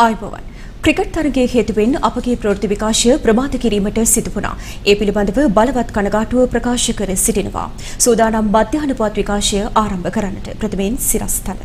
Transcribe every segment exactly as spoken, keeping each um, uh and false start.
ආයුබෝවන්. ක්‍රිකට් තරගයේ හේතුවෙන් අපගේ ප්‍රවෘත්ති විකාශය ප්‍රමාද කිරීමට සිදු වුණා. ඒ පිළිබඳව බලවත් කනගාටුව ප්‍රකාශ කර සිටිනවා. සූදානම් මධ්‍යහන පුවත් විකාශය ආරම්භ කරන්නට. ප්‍රථමයෙන් සිරස්තල.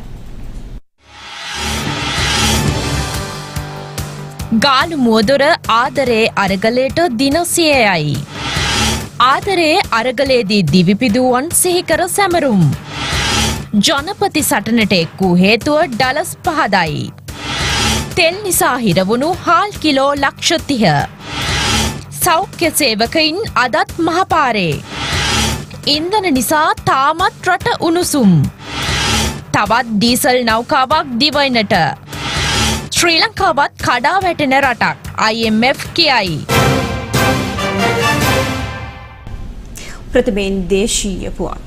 ගාලු මුවදොර ආදරේ අරගලයට දින සියයයි. ආදරේ අරගලයේදී දිවිපිදුවන් සිහිකර සැමරුම්. ජනපති සටනට එක් වූ හේතුව ඩලස් පහදයි. තෙල් නිසා හිරවුණු හාල් කිලෝ ලක්ෂ තිහ. සෞඛ්‍ය සේවකයින් අදත් මහපාරේ. ඉන්ධන නිසා තාමත් රට උණුසුම්. තවත් ඩීසල් නෞකාවක් දිවයිනට. ශ්‍රී ලංකාවත් කඩා වැටෙන රටක් I M F කියයි. ප්‍රථමයෙන් දේශීය පුවත්.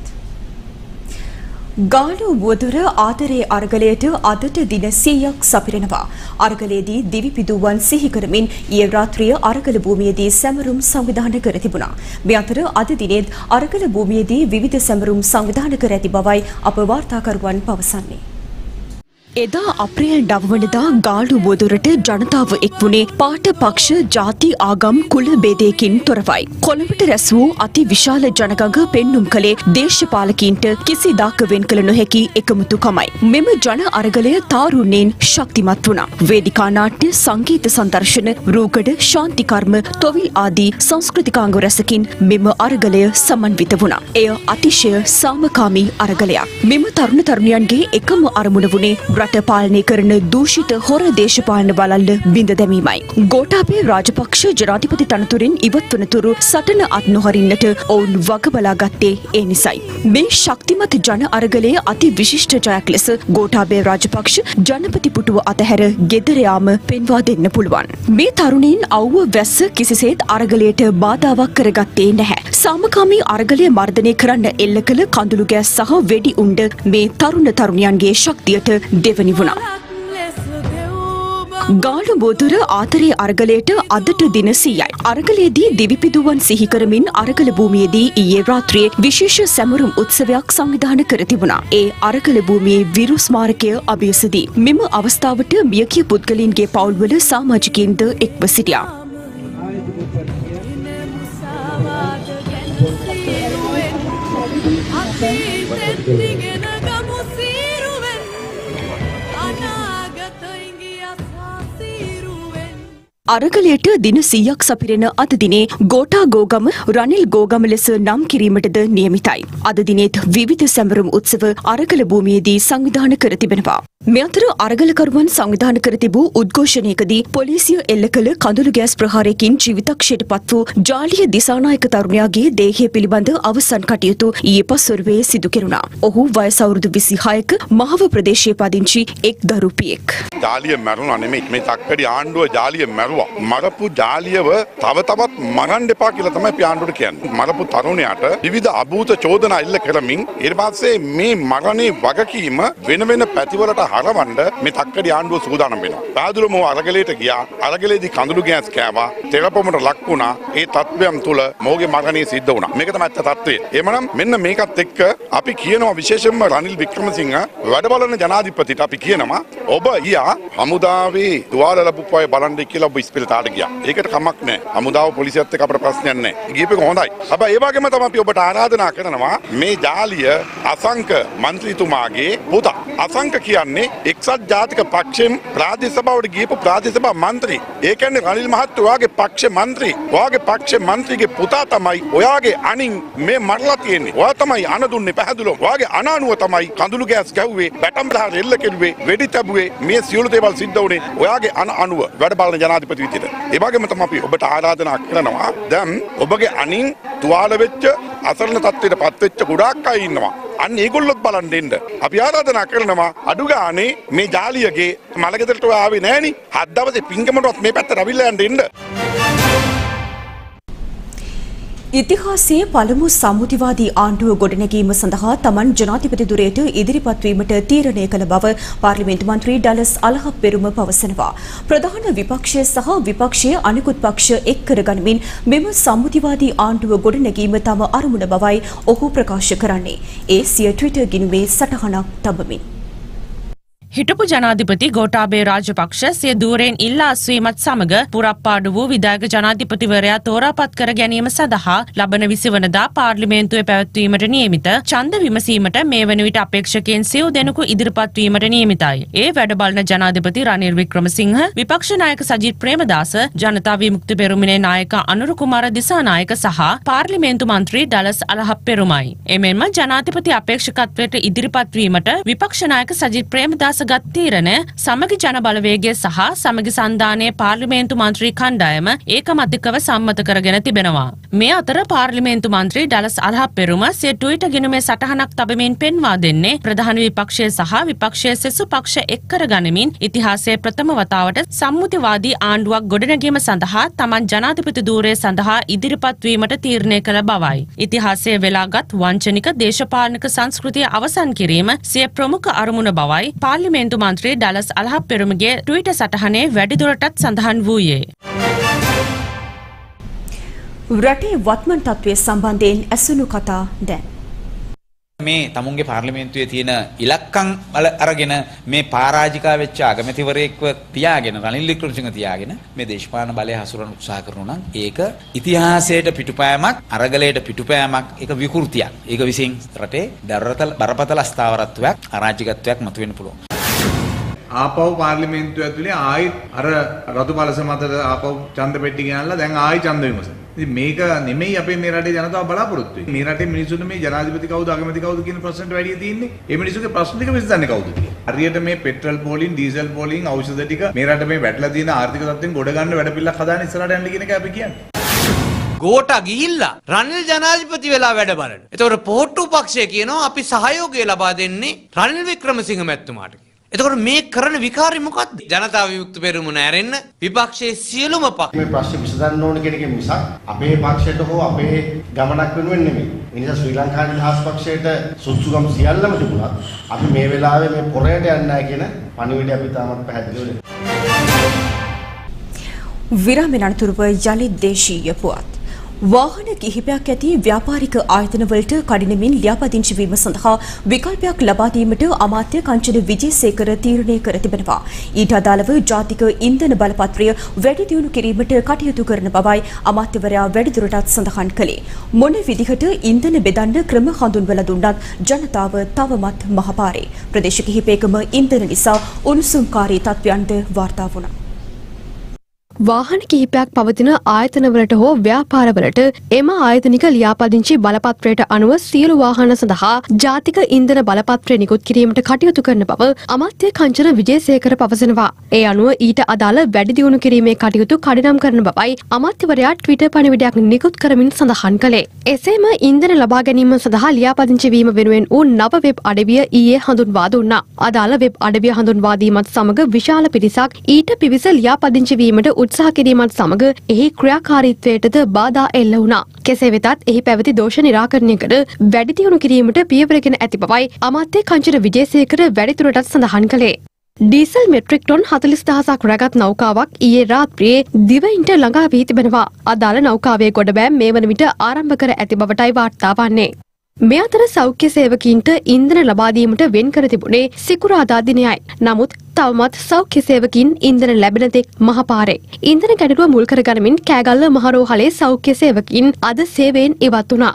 ගාලු මුවදොර ආදරේ අරගලයට අදට දින සීයක් සපිරෙනවා. අරගලයේදී දිවිපිදුවන් සිහි කරමින් ඊයේ රාත්‍රිය අරගල භූමියේදී සැමරුම් සංවිධානය කර තිබුණා. මේ අතර අද දිනේත් අරගල භූමියේදී විවිධ සැමරුම් සංවිධානය කර ඇති බවයි අප වාර්තාකරුවන් පවසන්නේ. එදා අප්‍රේල් නව වනදා ගාලු මුවදොරට ජනතාව එක් වුණේ පාට පක්ෂ ජාති ආගම් කුල ભેදයකින් තොරවයි. කොළඹට රැස් වූ අති විශාල ජනගඟ පෙන්නුම් කළේ දේශපාලකීන්ට කිසිදාක වෙන් කළ නොහැකි එකමුතුකමයි. මෙම ජන අරගලය තාරුණ්‍යයෙන් ශක්තිමත් වුණා. වේදිකා නාට්‍ය, සංගීත සංදර්ශන, රූකඩ, ශාන්ති කර්ම, තොවිල් ආදී සංස්කෘතිකාංග රැසකින් මෙම අරගලය සමන්විත වුණා. එය අතිශය සාමකාමී අරගලයක්. මෙම තරුණ තරුණියන්ගේ එකම අරමුණ වුණේ රට පාලනය කරන දූෂිත හොර දේශපාලන බලල්ල බිඳ දැමීමයි. ගෝඨාභය රාජපක්ෂ ජනාධිපති තනතුරින් ඉවත් වනතුරු සටන අත් නොහරින්නට ඔවුන් වග බලා ගත්තේ ඒ නිසයි. මේ ශක්තිමත් ජන අරගලයේ අති විශිෂ්ට ජයක් ලෙස ගෝඨාභය රාජපක්ෂ ජනපති පුටුව අතහැර ගෙදර යාම පෙන්වා දෙන්න පුළුවන්. මේ තරුණයින් අවුව වැස්ස කිසිසේත් අරගලයට බාධාවක් කරගත්තේ නැහැ. සාමකාමී අරගලය මර්ධනය කරන්න එල්ල කළ කඳුළු ගෑස් සහ වෙඩි උණ්ඩ මේ තරුණ තරුණියන්ගේ ශක්තියට දෙවනි වුණා. ගාලු මුවදොර ආදරේ අරගලයට අදට දින සීයයි. අරගලයේදී දිවිපිදුවන් සිහි කරමින් අරගල භූමියේදී ඊයේ රාත්‍රියේ විශේෂ සැමරුම් උත්සවයක් සංවිධානය කර තිබුණා. ඒ අරගල භූමියේ විරු ස්මාරකය අභියසදී. මෙම අවස්ථාවට මියගිය පුද්ගලයන්ගේ පවුල්වල සමාජිකයින්ද එක්ව සිටියා. අරගලයට දින සීයක් සපිරෙන අද දිනේ ගෝඨා ගෝගම රනිල් ගෝගම ලෙස නම් කිරීමටද නියමිතයි. අද දිනේත් විවිධ සැමරුම් උත්සව අරගල භූමියේදී සංවිධානය කර තිබෙනවා. මේ අතර අරගලකරුවන් සංවිධානය කර තිබූ උද්ඝෝෂණයකදී පොලිසිය එල්ල කළ කඳුළු ගෑස් ප්‍රහාරයකින් ජීවිතක්ෂයට පත් වූ ජාලිය දිසානායක තරුණයාගේ දේහය පිළිබඳ අවසන් කටයුතු ඊයේ පස්වරුවේ සිදු කෙරුණා. ඔහු වයස අවුරුදු විසිහයක මහව ප්‍රදේශයේ පදිංචි එක් දරුපියෙක්. ජාලිය මැරුණා නෙමෙයි, මේ තක්කඩි ආණ්ඩුව ජාලිය මැරුවා. මරපු ජාලියව තව තවත් මරන්න එපා කියලා තමයි අපි ආණ්ඩුවට කියන්නේ. මරපු තරුණයාට විවිධ අභූත චෝදනා එල්ල කරමින් ඊට පස්සේ මේ මරණේ වගකීම වෙන වෙන පැතිවලට හරවන්න මේ තක්කඩි ආණ්ඩුව සූදානම් වෙනවා. පැහැදිලිවම අරගලයට ගියා. අරගලයේදී කඳුළු ගෑස් කෑවා. තෙරපොමට ලක් වුණා. ඒ තත්ත්වයන් තුල මොහුගේ මරණය සිද්ධ වුණා. මේක තමයි ඇත්ත තත්ත්වය. එමනම් මෙන්න මේකත් එක්ක අපි කියනවා විශේෂයෙන්ම රනිල් වික්‍රමසිංහ වැඩ බලන ජනාධිපතිට අපි කියනවා ඔබ ඊයා හමුදාවේ තුවාල ලැබුපු අය බලන්න කියලා ඔබ ඉස්පිරිතාලට ගියා. ඒකට කමක් නැහැ. හමුදාව පොලිසියත් එක්ක අපිට ප්‍රශ්නයක් නැහැ. ගියපේක හොඳයි. හැබැයි ඒ වගේම තමයි අපි ඔබට ආරාධනා කරනවා මේ ජාලිය අසංක මන්ත්‍රීතුමාගේ පුතා. අසංක කියන්නේ එක්සත් ජාතික පක්ෂයෙන් ප්‍රාදේශ සභාවට ගියපු ප්‍රාදේශ සභා මන්ත්‍රී. ඒ කියන්නේ රනිල් මහත්තයා ඔයාගේ පක්ෂ මන්ත්‍රී. ඔයාගේ පක්ෂ මන්ත්‍රීගේ පුතා තමයි ඔයාගේ අනින් මේ මරලා තියෙන්නේ. ඔයා තමයි අණ දුන්නේ පැහැදිලිව. ඔයාගේ අණ අනුව තමයි කඳුළු ගෑස් ගැව්වේ, බැටම් ප්‍රහාර එල්ල කෙරුවේ, වෙඩි තැබුවේ. මේ සියලු දේවල් සිද්ධ වුණේ ඔයාගේ අණ අනුව වැඩ බලන ජනාධිපති විදිහට. ඒ වගේම තමයි අපි ඔබට ආරාධනා කරනවා දැන් ඔබගේ අනින් තුවාල වෙච්ච අසරණ තත්ත්වයට පත් වෙච්ච ගොඩාක් අය ඉන්නවා. අන්න ඒගොල්ලොත් බලන් දෙන්න. අපි ආරාධනා කරනවා අඩු ගානේ මේ ජාලියගේ මලගෙදරට ආවේ නෑනේ. හත් දවසේ පින්කමටවත් මේ පැත්තට අවිල්ලා යන්න දෙන්න. ඉතිහාසයේ පළමු සම්මුතිවාදී ආණ්ඩුව ගොඩනැගීම සඳහා තමන් ජනාධිපති ධුරයට ඉදිරිපත් වීමට තීරණය කළ බව පාර්ලිමේන්තු මන්ත්‍රී ඩලස් අලහප්පෙරුම පවසනවා. ප්‍රධාන විපක්ෂය සහ විපක්ෂයේ අනිකුත් පක්ෂ එක් කරගනිමින් මෙම සම්මුතිවාදී ආණ්ඩුව ගොඩනැගීම තම අරමුණ බවයි ඔහු ප්‍රකාශ කරන්නේ. ඒ සිය ට්විටර් ගිණුමේ සටහනක් තබමින්. හිටපු ජනාධිපති ගෝඨාභය රාජපක්ෂ සිය ධූරයෙන් ඉල්ලා අස්වීමත් සමග පුරප්පාඩු වූ විධායක ජනාධිපතිවරයා තෝරාපත් කර ගැනීම සඳහා ලබන විසි වනදා පාර්ලිමේන්තුවේ පැවැත්වීමට නියමිත ඡන්ද විමසීමට මේ වන විට අපේක්ෂකයන් සිව් දෙනෙකු ඉදිරිපත් වීමට නියමිතයි. ඒ වැඩ බලන ජනාධිපති රනිල් වික්‍රමසිංහ, විපක්ෂ නායක සජිත් ප්‍රේමදාස, ජනතා විමුක්ති පෙරමුණේ නායක අනුර කුමාර දිසානායක සහ පාර්ලිමේන්තු මන්ත්‍රී ඩලස් අලහප් පෙරුමයි. එමෙන්ම ජනාධිපති අපේක්ෂකත්වයට ඉදිරිපත් වීමට විපක්ෂ නායක සජිත් ප්‍රේමදාස ගත් තීරණ සමගි ජන බලවේගය සහ සමගි සන්ධානයේ පාර්ලිමේන්තු මන්ත්‍රී කණ්ඩායම ඒකමතිකව සම්මත කරගෙන තිබෙනවා. මේ අතර පාර්ලිමේන්තු මන්ත්‍රී ඩලස් අලහප් පෙරුම සිය ට්විටර් ගිණුමේ සටහනක් තබමින් පෙන්වා දෙන්නේ ප්‍රධාන විපක්ෂය සහ විපක්ෂයේ සෙසු පක්ෂ එක් කර ගනිමින් ඉතිහාසයේ ප්‍රථම වතාවට සම්මුතිවාදී ආණ්ඩුවක් ගොඩනැගීම සඳහා තමන් ජනාධිපති ධූරය සඳහා ඉදිරිපත් වීමට තීරණය කළ බවයි. ඉතිහාසයේ වෙලාගත් වංචනික දේශපාලනික සංස්කෘතිය අවසන් කිරීම සිය ප්‍රමුඛ අරමුණ බවයි පාර්ලිමේන්තු මන්ත්‍රී ඩලස් අලහප් පෙරුමගේ ට්විටර් සටහනේ වැඩිදුරටත් සඳහන් වූයේ. රටේ වත්මන් තත්ත්වය සම්බන්ධයෙන් ඇසුණු කතා දැන්. මේ තමුන්ගේ පාර්ලිමේන්තුවේ තියෙන ඉලක්කම් වල අරගෙන මේ පරාජිකා වෙච්ච අගමැතිවරයෙක්ව තියාගෙන රනිල් වික්‍රමසිංහ තියාගෙන මේ දේශපාලන බලය හසුරවන්න උත්සාහ කරනවා නම් ඒක ඉතිහාසයට පිටුපෑමක්, අරගලයට පිටුපෑමක්, ඒක විකෘතියක්. ඒක විසින් රටේ දරතල බරපතල අස්ථාවරත්වයක්, අරාජිකත්වයක් මතුවෙන්න පුළුවන්. ආපහු පාර්ලිමේන්තුව ඇතුලේ ආයෙත් අර රතු බලස මතට ආපහු ඡන්ද පෙට්ටි ගෙනල්ලා දැන් ආයෙ ඡන්ද විමසන. ඉතින් මේක නෙමෙයි අපේ මේ රටේ ජනතාව බලාපොරොත්තු වෙන්නේ. මේ රටේ මිනිස්සුන්ට මේ ජනාධිපති කවුද අගමැති කවුද කියන ප්‍රශ්නට වැඩිය තියෙන්නේ. මේ මිනිස්සුගේ ප්‍රශ්න ටික විසඳන්නේ කවුද කියලා. හරියට මේ පෙට්‍රල් පෝලින්, ඩීසල් පෝලින්, ඖෂධ ටික මේ රට මේ වැටලා තියෙන ආර්ථික තත්ත්වෙන් ගොඩ ගන්න වැඩ පිළිලක් හදාන ඉස්සරහට යන්න කියන එක අපි කියන්නේ. ගෝඨා ගිහිල්ලා රනිල් ජනාධිපති වෙලා වැඩ බලන. ඒතකොට පොහොට්ටු පක්ෂය කියනවා අපි සහයෝගය ලබා දෙන්නේ රනිල් වික්‍රමසිංහ මැතිතුමාට. එතකොට මේ කරන විකාරය මොකක්ද? ජනතා විමුක්ති පෙරමුණ ඇරෙන්න විපක්ෂයේ සියලුම පක්ෂ මේ ප්‍රශ්න විසඳන්න ඕන කියන එක මිසක් අපේ පක්ෂයට හෝ අපේ ගමනක් වෙනුවෙන් නෙමෙයි. ඒ නිසා ශ්‍රී ලංකා නිදහස් පක්ෂයට සුසුකම් සියල්ලම තිබුණා. අපි මේ වෙලාවේ මේ පොරයට යන්නේ නැහැ කියන පණිවිඩය අපි තාමත් පැහැදිලිව දෙනවා. විරාමෙන් අනතුරුව යලිත් දේශීය පුවත්. වාහන කිහිපයක් ඇති ව්‍යාපාරික ආයතනවලට කඩිනමින් ලියාපදිංචි වීම සඳහා විකල්පයක් ලබා දීමට අමාත්‍ය කංචන විජේසේකර තීරණය කර තිබෙනවා. ඊට අදාළව ජාතික ඉන්ධන බලපත්‍රය වැඩි දියුණු කිරීමට කටයුතු කරන බවයි අමාත්‍යවරයා වැඩිදුරටත් සඳහන් කළේ. මොන විදිහට ඉන්ධන බෙදන්න ක්‍රම හඳුන්වලා දුන්නත් ජනතාව තවමත් මහපාරේ. ප්‍රදේශ කිහිපයකම ඉන්ධන නිසා උණුසුම්කාරී තත්ත්වයන්ද වාර්තා වුණා. වාහන කිහිපයක් පවතින ආයතනවලට හෝ ව්‍යාපාරවලට එම ආයතනික ලියාපදිංචි බලපත්‍රයට අනුව සියලු වාහන සඳහා ජාතික ඉන්ධන බලපත්‍රය නිකුත් කිරීමට කටයුතු කරන බව අමාත්‍ය කංචන විජේසේකර පවසනවා. ඒ අනුව ඊට අදාළ වැඩි දියුණු කිරීමේ කටයුතු කඩිනම් කරන බවයි අමාත්‍යවරයා ට්විටර් පණිවිඩයක් නිකුත් කරමින් සඳහන් කළේ. එසේම ඉන්ධන ලබා ගැනීම සඳහා ලියාපදිංචි වීම වෙනුවෙන් වූ නව වෙබ් අඩවිය ඊයේ හඳුන්වා දුන්නා. අදාළ වෙබ් අඩවිය හඳුන්වා දීමත් සමග විශාල පිරිසක් ඊට පිවිස ලියාපදිංචි වීමට උත්සාහ කිරීමත් සමග එහි ක්‍රියාකාරීත්වයටද බාධා එල්ල වුණා. කෙසේ වෙතත් එහි පැවති දෝෂ නිරාකරණය කර වැඩි දියුණු කිරීමට පියවරගෙන ඇති බවයි අමාත්‍ය කංචන විජේසේකර වැඩිදුරටත් සඳහන් කළේ. ඩීසල් මෙට්‍රික් ටොන් හතළිස් දහසක් රැගත් නෞකාවක් ඊයේ රාත්‍රියේ දිවයින්ට ළඟා වී තිබෙනවා. අදාළ නෞකාවේ ගොඩබෑම් මේ වන විට ආරම්භ කර ඇති බවටයි වාර්තා වන්නේ. මේ අතර සෞඛ්‍ය සේවකීන්ට ඉන්ධන ලබා දීමට වෙන් කර තිබුණේ සිකුරාදා දිනයයි. නමුත් තවමත් සෞඛ්‍ය සේවකීන් ඉන්ධන ලැබෙන තෙක් මහපාරේ. ඉන්ධන ගැටලුව මුල් කරගනිමින් කෑගල්ල මහරෝහලේ සෞඛ්‍ය සේවකීන් අද සේවයෙන් ඉවත් වුණා.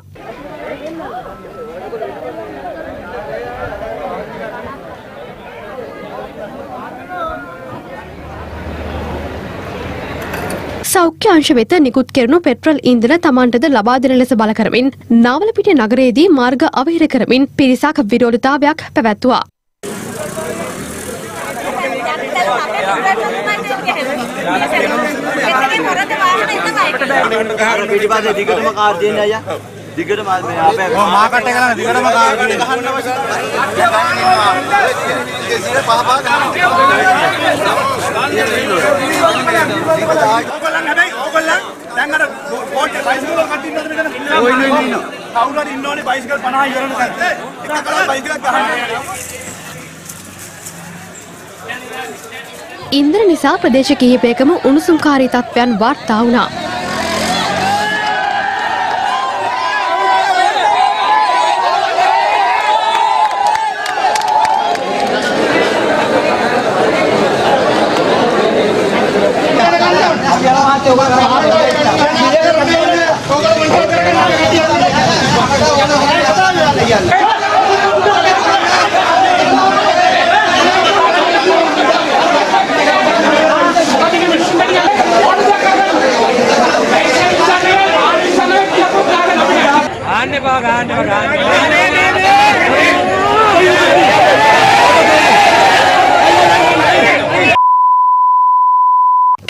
සෞඛ්‍ය අංශ වෙත නිකුත් කෙරුණු පෙට්‍රල් ඉන්ධන තමන්ටද ලබා දෙන ලෙස බල කරමින් නාවලපිටිය නගරයේදී මාර්ග අවහිර කරමින් පිරිසක් විරෝධතාවයක් පැවැත්වුවා. දිගට මේ අපේ මාකට් එක ළඟ දිගටම කාර් ගහන්න අවශ්‍ය ඕගොල්ලන් හැබැයි ඕගොල්ලන් දැන් අර බෝට් බයිසිකල් කට්ටිය ඉන්නවද මෙතන ඔය ඉන්න ඉන්න කවුරු හරි ඉන්නෝනේ බයිසිකල් පනහ ඉවරන තැන එක කලක් බයිසිකලක් ගහන්න ඉන්ධන නිසා ප්‍රදේශ කිහිපයකම උණුසුම්කාරී තත්ත්වයන් වාර්තා වුණා.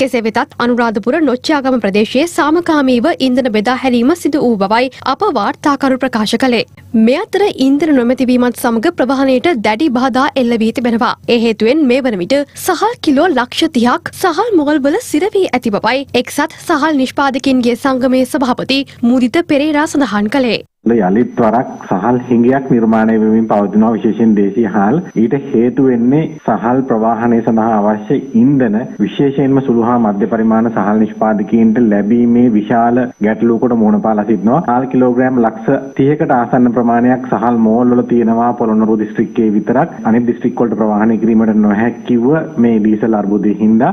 කෙසේ වෙතත් අනුරාධපුර නොච්චාගම ප්‍රදේශයේ සාමකාමීව ඉන්ධන බෙදා හැරීම සිදු වූ බවයි අප වාර්තාකරු ප්‍රකාශ කළේ. මේ අතර ඉන්ධන නොමැතිවීමත් සමග ප්‍රවාහනයට දැඩි බාධා එල්ල වී තිබෙනවා. ඒ හේතුවෙන් මේ වන විට සහල් කිලෝ ලක්ෂ තිහක් සහල් මොගල්වල සිර වී ඇති බවයි එක්සත් සහල් නිෂ්පාදකින්ගේ සංගමේ සභාපති මුදිත පෙරේරා සඳහන් කළේ. යලිත් වරක් සහල් හිඟයක් නිර්මාණය වෙමින් පවතිනවා විශේෂයෙන් දේශීය හාල්. ඊට හේතු වෙන්නේ සහල් ප්‍රවාහනය සඳහා අවශ්‍ය ඉන්ධන විශේෂයෙන්ම සුළු හා මධ්‍ය පරිමාණ සහල් නිෂ්පාදකීන්ට ලැබීමේ විශාල ගැටලුවකට මුහුණ පාලා සිටිනවා. සහල් කිලෝග්‍රෑම් ලක්ෂ තිහකට ආසන්න ප්‍රමාණයක් සහල් මෝල් වල තියෙනවා පොළොන්නරුව දිස්ත්‍රික්කයේ විතරක්. අනෙක් දිස්ත්‍රික් වලට ප්‍රවාහනය කිරීමට නොහැකිව මේ ඩීසල් අර්බුදයේ හින්දා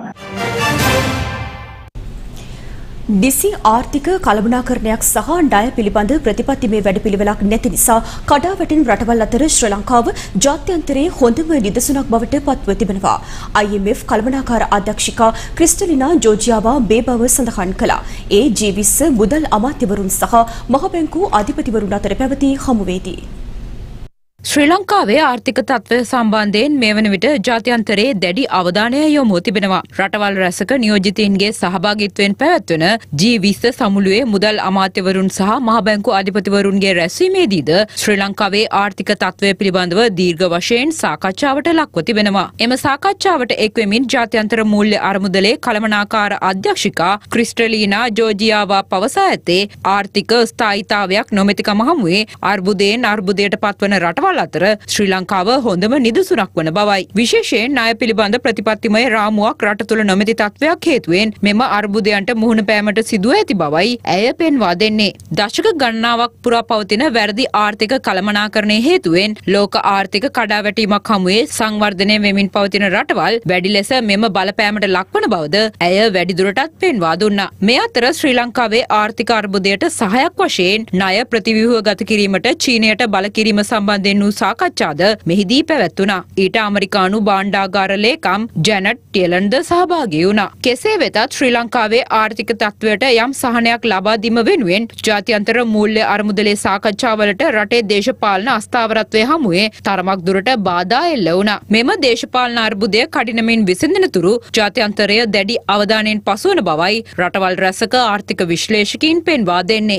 නිසි ආර්ථික කළමනාකරණයක් සහ ණය පිළිබඳ ප්‍රතිපත්තිමය වැඩපිළිවෙලක් නැති නිසා කඩාවැටෙන රටවල් අතර ශ්‍රී ලංකාව ජාත්‍යන්තරයේ හොඳම නිදසුනක් බවට පත්ව තිබෙනවා. I M F කළමනාකාර අධ්‍යක්ෂිකා ක්‍රිස්ටලිනා ජෝර්ජියාවා මේ බව සඳහන් කළා. ඒ ජී විස්ස මුදල් අමාත්‍යවරුන් සහ මහ බැංකු අධිපතිවරුන් අතර පැවති හමුවේදී ශ්‍රී ලංකාවේ ආර්ථික තත්ත්වය සම්බන්ධයෙන් මේ වන විට ජාත්‍යන්තරයේ දැඩි අවධානය යොමු තිබෙනවා. රටවල් රැසක නියෝජිතයින්ගේ සහභාගීත්වයෙන් පැවැත්වෙන ජී විස්ස සමුළුවේ මුදල් අමාත්‍යවරුන් සහ මහ බැංකු අධිපතිවරුන්ගේ රැස්වීමේදීද ශ්‍රී ලංකාවේ ආර්ථික තත්ත්වය පිළිබඳව දීර්ඝ වශයෙන් සාකච්ඡාවට ලක්ව තිබෙනවා. එම සාකච්ඡාවට එක්වෙමින් ජාත්‍යන්තර මූල්‍ය අරමුදලේ කළමනාකාර අධ්‍යක්ෂිකා ක්‍රිස්ටලීනා ජෝර්ජියාවා පවසා ඇත්තේ ආර්ථික ස්ථායීතාවයක් නොමැතිකම හමුවේ අර්බුදයෙන් අර්බුදයට පත්වන රටවල් අතර ශ්‍රී ලංකාව හොඳම නිදසුනක් වන බවයි. විශේෂයෙන් ණය පිළිබඳ ප්‍රතිපත්තිමය රාමුවක් රට තුළ නොමැති තත්ත්වයක් හේතුවෙන් මෙම අර්බුදයන්ට මුහුණ පෑමට සිදුව ඇති බවයි ඇය පෙන්වා දෙන්නේ. දශක ගණනාවක් පුරා පවතින වැරදි ආර්ථික කළමනාකරණය හේතුවෙන් ලෝක ආර්ථික කඩාවැටීමක් හමුවේ සංවර්ධනය වෙමින් පවතින රටවල් වැඩි ලෙස මෙම බලපෑමට ලක්වන බවද ඇය වැඩිදුරටත් පෙන්වා දුන්නා. මේ අතර ශ්‍රී ලංකාවේ ආර්ථික අර්බුදයට සහයක් වශයෙන් ණය ප්‍රතිව්‍යුහ ගත කිරීමට චීනයට බල කිරීම සම්බන්ධයෙන් සාකච්ඡාද මෙහිදී පැවැත්වුණා. ඊට ඇමරිකානු භාණ්ඩාගාර ලේකම් ජැනට් ටියලන්ද සහභාගී වුණා. කෙසේ වෙතත් ශ්‍රී ලංකාවේ ආර්ථික තත්ත්වයට යම් සහනයක් ලබා දීම වෙනුවෙන් ජාත්‍යන්තර මූල්‍ය අරමුදලේ සාකච්ඡාවලට රටේ දේශපාලන අස්ථාවරත්වය හමුවේ තරමක් දුරට බාධා එල්ල වුණා. මෙම දේශපාලන අර්බුදය කඩිනමින් විසඳෙන තුරු ජාත්‍යන්තරය දැඩි අවධානයෙන් පසුවන බවයි රටවල් රැසක ආර්ථික විශ්ලේෂකයින් පෙන්වා දෙන්නේ.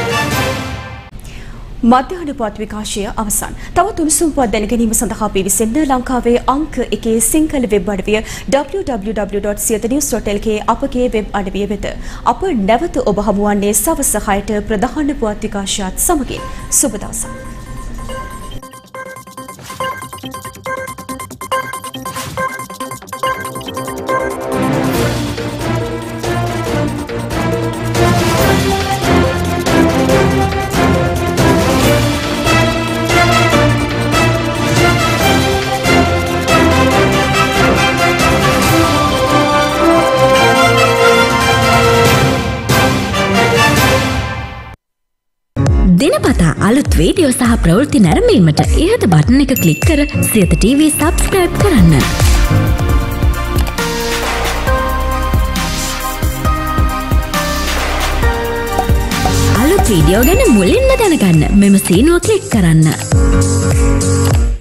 මධ්‍යහන පුවත් විකාශය අවසන්. තවත් උණුසුම් පුවත් දැනගැනීම සඳහා පිවිසෙන්න ලංකාවේ අංක එකේ සිංහල වෙබ් අඩවිය w w w dot siyata news dot l k අපගේ වෙබ් අඩවිය වෙත. අප නැවත ඔබ හමුවන්නේ සවස හයට ප්‍රධාන පුවත් විකාශයත් සමගින්. සුබ දවසක්. දිනපතා අලුත් වීඩියෝ සහ ප්‍රවෘත්ති නැරඹීමට ඉහත බටන් එක ක්ලික් කර සියත ටීවී සබ්ස්ක්‍රයිබ් කරන්න. අලුත් වීඩියෝ ගැන මුලින්ම දැනගන්න මෙම සීනුව ක්ලික් කරන්න.